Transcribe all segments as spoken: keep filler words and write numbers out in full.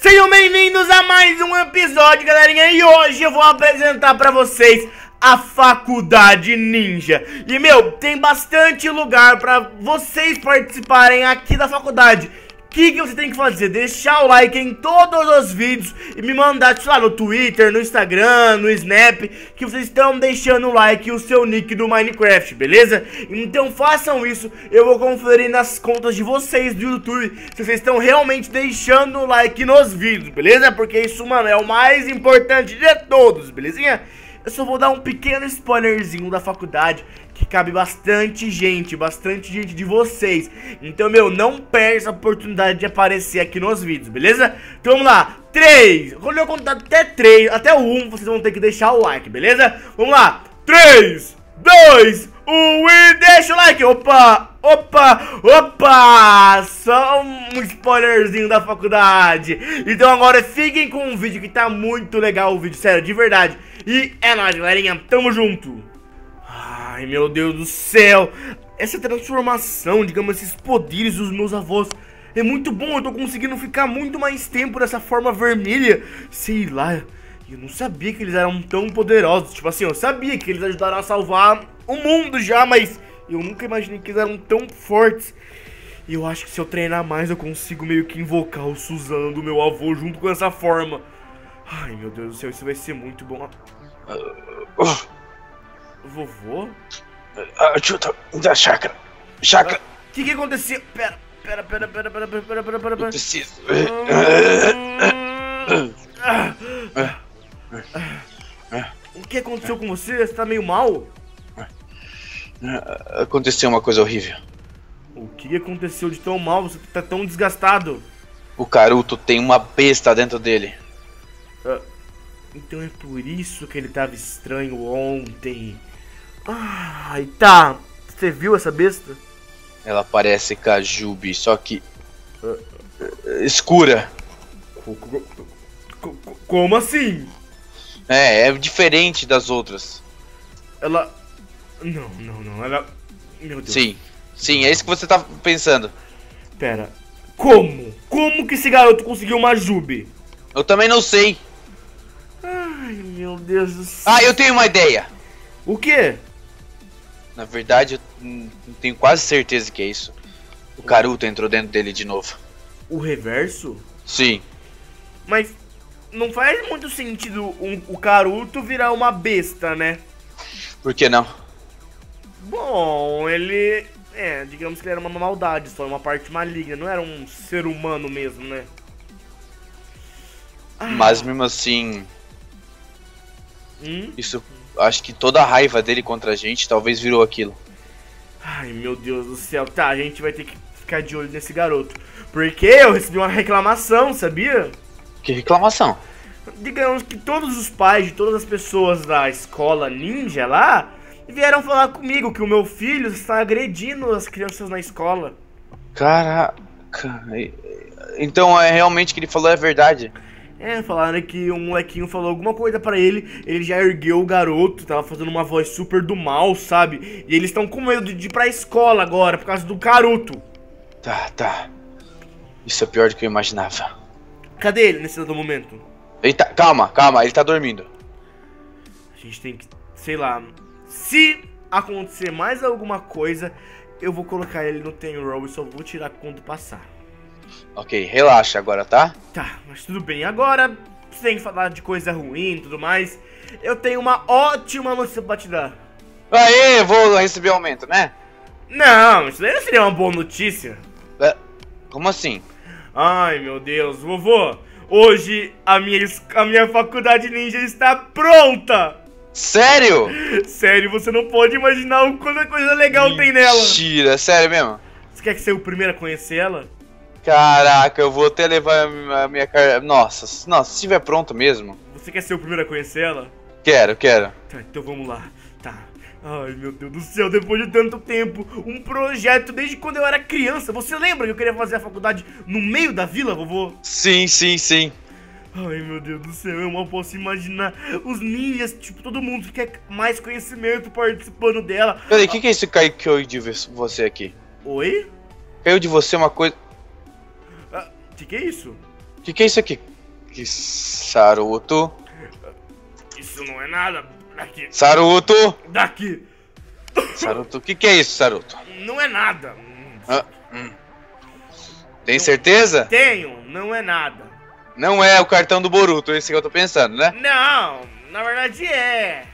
Sejam bem-vindos a mais um episódio, galerinha. E hoje eu vou apresentar pra vocês a Faculdade Ninja. E, meu, tem bastante lugar pra vocês participarem aqui da faculdade. O que, que você tem que fazer? Deixar o like em todos os vídeos e me mandar, sei lá, no Twitter, no Instagram, no Snap, que vocês estão deixando o like e o seu nick do Minecraft, beleza? Então façam isso, eu vou conferir nas contas de vocês do YouTube se vocês estão realmente deixando o like nos vídeos, beleza? Porque isso, mano, é o mais importante de todos, belezinha? Eu só vou dar um pequeno spoilerzinho da faculdade, que cabe bastante gente, bastante gente de vocês. Então, meu, não perca a oportunidade de aparecer aqui nos vídeos, beleza? Então vamos lá, três, quando eu contar até três, até o um, vocês vão ter que deixar o like, beleza? Vamos lá, três, dois, um e deixa o like. Opa, opa, opa, só um spoilerzinho da faculdade. Então agora fiquem com o vídeo que tá muito legal o vídeo, sério, de verdade. E é nóis, galerinha, tamo junto. Ai, meu Deus do céu. Essa transformação, digamos, esses poderes dos meus avós é muito bom. Eu tô conseguindo ficar muito mais tempo dessa forma vermelha. Sei lá, eu não sabia que eles eram tão poderosos. Tipo assim, eu sabia que eles ajudaram a salvar o mundo já, mas eu nunca imaginei que eles eram tão fortes. E eu acho que se eu treinar mais eu consigo meio que invocar o Suzano do meu avô junto com essa forma. Ai, meu Deus do céu, isso vai ser muito bom. Vovô? Ajuda, da chácara. Chácara. O que que aconteceu? Pera, pera, pera, pera, pera, pera, pera, pera, pera. Eu preciso. O que aconteceu com você? Você tá meio mal? Aconteceu uma coisa horrível. O que aconteceu de tão mal? Você tá tão desgastado. O Caruto tem uma besta dentro dele. Então é por isso que ele tava estranho ontem. Ai, tá. Você viu essa besta? Ela parece Kajubi, só que escura. Como assim? É, é diferente das outras. Ela... Não, não, não, ela... Meu Deus. Sim, sim, é isso que você tá pensando. Pera, como? Como que esse garoto conseguiu uma Jubi? Eu também não sei. Ai, meu Deus do céu. Ah, eu tenho uma ideia. O quê? Na verdade, eu tenho quase certeza que é isso. O Caruto entrou dentro dele de novo. O reverso? Sim. Mas não faz muito sentido um, o Caruto virar uma besta, né? Por que não? Bom, ele... É, digamos que ele era uma maldade, só uma parte maligna. Não era um ser humano mesmo, né? Ah. Mas mesmo assim... Hum? Isso... Acho que toda a raiva dele contra a gente talvez virou aquilo. Ai, meu Deus do céu. Tá, a gente vai ter que ficar de olho nesse garoto. Porque eu recebi uma reclamação, sabia? Que reclamação? Digamos que todos os pais de todas as pessoas da escola ninja lá vieram falar comigo que o meu filho está agredindo as crianças na escola. Caraca. Então é realmente que ele falou é verdade. É, falaram que o molequinho falou alguma coisa pra ele, ele já ergueu o garoto, tava fazendo uma voz super do mal, sabe? E eles estão com medo de ir pra escola agora, por causa do Caruto. Tá, tá. Isso é pior do que eu imaginava. Cadê ele nesse exato momento? Ele tá, calma, calma, ele tá dormindo. A gente tem que, sei lá, se acontecer mais alguma coisa, eu vou colocar ele no Ten Roll e só vou tirar quando passar. Ok, relaxa agora, tá? Tá, mas tudo bem. Agora, sem falar de coisa ruim e tudo mais, eu tenho uma ótima notícia pra te dar. Aê, vou receber aumento, né? Não, isso daí não seria uma boa notícia. É, como assim? Ai, meu Deus, vovô, hoje a minha, a minha faculdade ninja está pronta! Sério? Sério, você não pode imaginar o quanta coisa legal Mentira, tem nela. Mentira, sério mesmo? Você quer que seja o primeiro a conhecer ela? Caraca, eu vou até levar a minha cara. Nossa, nossa, se estiver pronto mesmo. Você quer ser o primeiro a conhecer ela? Quero, quero. Tá, então vamos lá. Tá. Ai, meu Deus do céu, depois de tanto tempo, um projeto desde quando eu era criança. Você lembra que eu queria fazer a faculdade no meio da vila, vovô? Sim, sim, sim. Ai, meu Deus do céu, eu mal posso imaginar os ninjas, tipo, todo mundo que quer mais conhecimento participando dela. Peraí, o que, que é isso que caiu de você aqui? Oi? Caiu de você uma coisa... O que, que é isso? O que, que é isso aqui? Que Saruto. Isso não é nada. Daqui. Saruto. Daqui. Saruto, o que que é isso, Saruto? Não é nada. Ah, hum. Tem certeza? Tenho, não é nada. Não é o cartão do Boruto, esse que eu tô pensando, né? Não, na verdade é.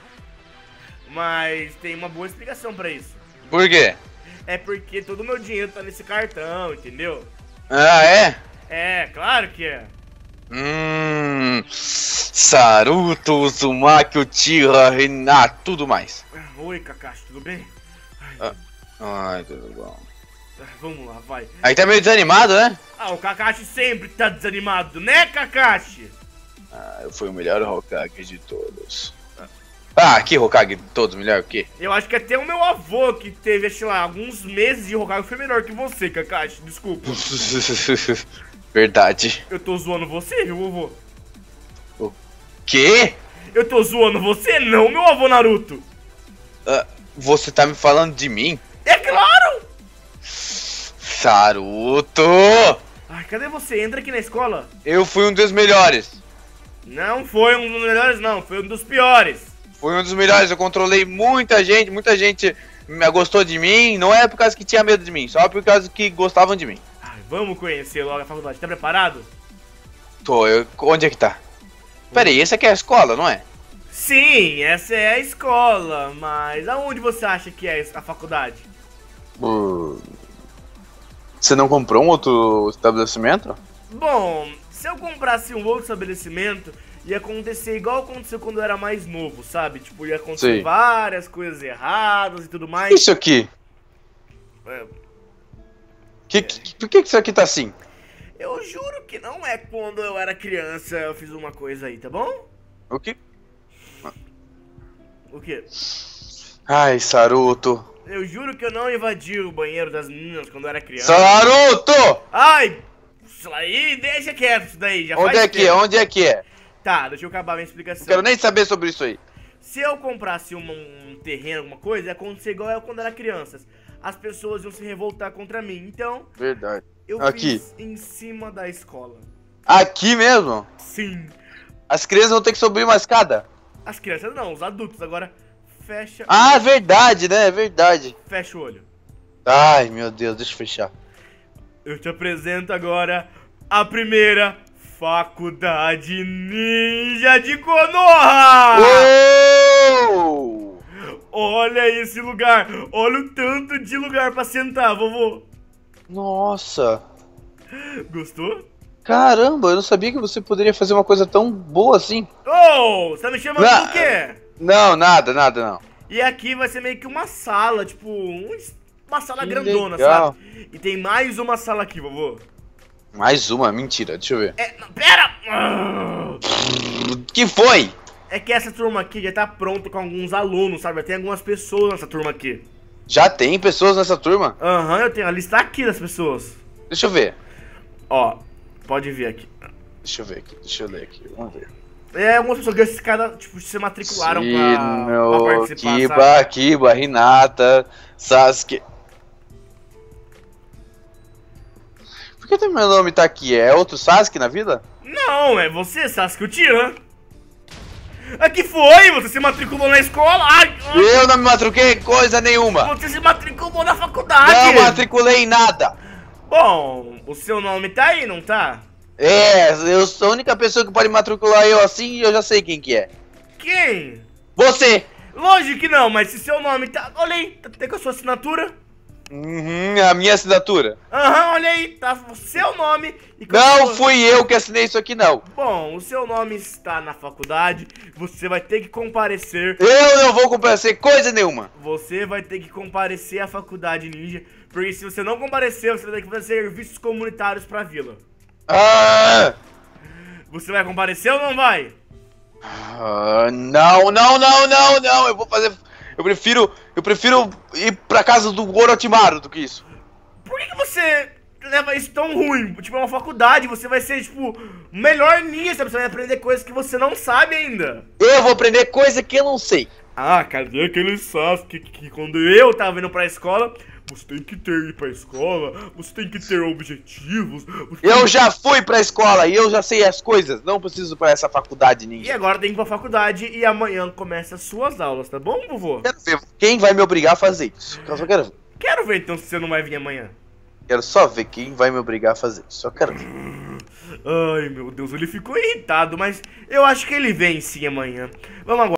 Mas tem uma boa explicação pra isso. Por quê? É porque todo o meu dinheiro tá nesse cartão, entendeu? Ah, é? É, claro que é. Hum. Saruto, Uzumaki, Uchiha, Hinata, tudo mais. Oi, Kakashi, tudo bem? Ah, ai, tudo bom. Vamos lá, vai. Aí tá meio desanimado, né? Ah, o Kakashi sempre tá desanimado, né, Kakashi? Ah, eu fui o melhor Hokage de todos. Ah, que Hokage de todos, melhor o quê? Eu acho que até o meu avô, que teve, sei lá, alguns meses de Hokage, foi melhor que você, Kakashi, desculpa. Verdade. Eu tô zoando você, viu, vovô? O quê? Eu tô zoando você, não, meu avô Naruto. Uh, você tá me falando de mim? É claro! Saruto! Ai, cadê você? Entra aqui na escola. Eu fui um dos melhores. Não foi um dos melhores, não. Foi um dos piores. Fui um dos melhores. Eu controlei muita gente. Muita gente gostou de mim. Não é por causa que tinha medo de mim. Só por causa que gostavam de mim. Ai, vamos conhecer logo a faculdade. Tá preparado? Tô. Eu, onde é que tá? Pera aí, essa aqui é a escola, não é? Sim, essa é a escola. Mas aonde você acha que é a faculdade? Uh... Você não comprou um outro estabelecimento? Bom, se eu comprasse um outro estabelecimento, ia acontecer igual aconteceu quando eu era mais novo, sabe? Tipo, ia acontecer Sim. várias coisas erradas e tudo mais. Isso aqui? É, Que, que, por que, que isso aqui tá assim? eu juro que não é quando eu era criança eu fiz uma coisa aí, tá bom? O que? O quê? Ai, Saruto. Eu juro que eu não invadi o banheiro das meninas quando eu era criança. Saruto! Ai! Isso aí, deixa quieto isso daí, já Onde faz é que é? tempo. Onde é que é? Tá, deixa eu acabar a minha explicação. Não quero nem saber sobre isso aí. Se eu comprasse um, um terreno, alguma coisa, ia acontecer igual eu quando era criança. As pessoas iam se revoltar contra mim. Então, Verdade. eu Aqui. fiz em cima da escola. Aqui mesmo? Sim. As crianças vão ter que subir uma escada. As crianças não, os adultos. Agora, fecha Ah, é verdade, né? É verdade. fecha o olho. Ai, meu Deus, deixa eu fechar. Eu te apresento agora a primeira Faculdade Ninja de Konoha! Uou! Olha esse lugar! Olha o tanto de lugar pra sentar, vovô! Nossa! Gostou? Caramba, eu não sabia que você poderia fazer uma coisa tão boa assim. Oh, você tá me chamando Não. do quê? Não, nada, nada, não. E aqui vai ser meio que uma sala, tipo, um- uma sala Que grandona, legal. sabe? E tem mais uma sala aqui, vovô. Mais uma, mentira, deixa eu ver. É, não, pera! Ah! Que foi? É que essa turma aqui já tá pronta com alguns alunos, sabe? Tem algumas pessoas nessa turma aqui. Já tem pessoas nessa turma? Aham, eu tenho a lista aqui das pessoas. Deixa eu ver. Ó, pode ver aqui. Deixa eu ver aqui, deixa eu ler aqui, vamos ver. É, algumas pessoas que esses caras, tipo, se matricularam pra, pra Sino, participar, Kiba, sabe? Kiba, Hinata, Sasuke. Por que meu nome tá aqui? É outro Sasuke na vida? Não, é você, Sasuke Uchiha. Aqui foi, você se matriculou na escola. Ai, ai, Eu não me matriculei em coisa nenhuma. você se matriculou na faculdade. Não matriculei em nada. Bom, o seu nome tá aí, não tá? É, eu sou a única pessoa que pode matricular eu assim e eu já sei quem que é. Quem? Você! Lógico que não, mas se seu nome tá... Olha aí, tá tem com a sua assinatura? Uhum, a minha assinatura. Aham, olha aí, tá o seu nome e com a Não sua- fui eu que assinei isso aqui, não. Bom, o seu nome está na faculdade, você vai ter que comparecer. Eu não vou comparecer coisa nenhuma. Você vai ter que comparecer à faculdade ninja, porque se você não comparecer, você vai ter que fazer serviços comunitários pra vila. Ah, Você vai comparecer ou não vai? ah, não, não, não, não, não. Eu vou fazer. Eu prefiro. Eu prefiro ir pra casa do Orochimaru do que isso. Por que, que você leva isso tão ruim? Tipo, é uma faculdade, você vai ser, tipo, o melhor ninja, sabe? Você vai aprender coisas que você não sabe ainda. Eu vou aprender coisa que eu não sei. Ah, cadê aquele Sasuke que, que quando eu tava indo pra escola, você tem que ter ir pra escola, você tem que ter objetivos. Eu já fui pra escola e eu já sei as coisas, não preciso pra essa faculdade ninja. E agora tem que ir pra faculdade e amanhã começa as suas aulas, tá bom, vovô? Quero ver quem vai me obrigar a fazer isso. Eu só quero ver. Quero ver então se você não vai vir amanhã. Quero só ver quem vai me obrigar a fazer isso. Só quero ver. Ai, meu Deus, ele ficou irritado, mas eu acho que ele vem sim amanhã. Vamos agora.